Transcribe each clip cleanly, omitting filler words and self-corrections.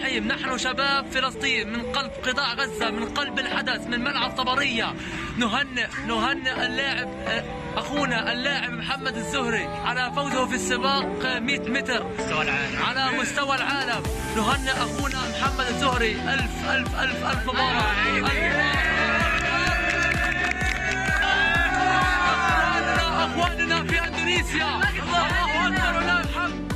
الرحيم. نحن شباب فلسطين من قلب قطاع غزة، من قلب الحدث، من ملعب طبرية. نهنئ اللاعب أخونا اللاعب محمد الزهري على فوزه في السباق 100 متر على مستوى العالم. نهنئ أخونا محمد الزهري. ألف ألف ألف ألف مبارك. أخواننا في إندونيسيا، الله أكبر ولله الحمد.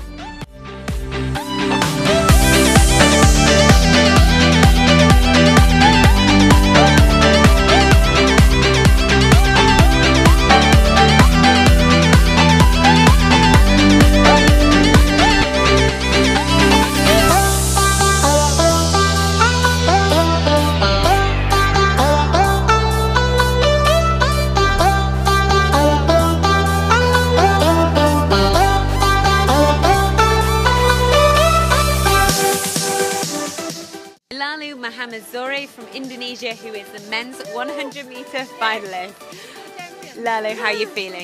Lalu Muhammad Zohri from Indonesia, who is the men's 100-meter finalist. Lalu, how are you feeling?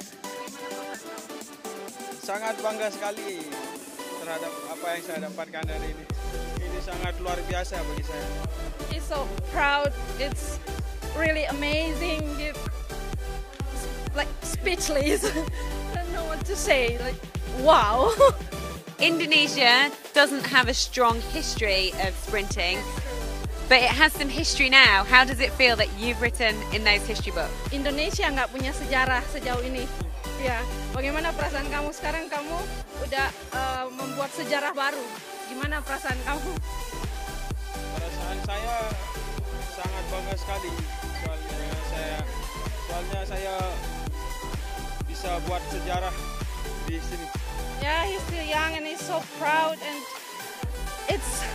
Sangat bangga sekali terhadap apa yang saya dapatkan hari ini. Ini sangat luar biasa bagi saya. It's so proud. It's really amazing. Like speechless. I don't know what to say. Like, wow. Indonesia doesn't have a strong history of sprinting, but it has some history now. How does it feel that you've written in those history books? Indonesia nggak punya sejarah sejauh ini. Ya, bagaimana perasaan kamu sekarang? Kamu udah membuat sejarah baru. Gimana perasaan kamu? Perasaan saya sangat bangga sekali. Soalnya saya bisa buat sejarah di sini. Yeah, he's still young and he's so proud, and it's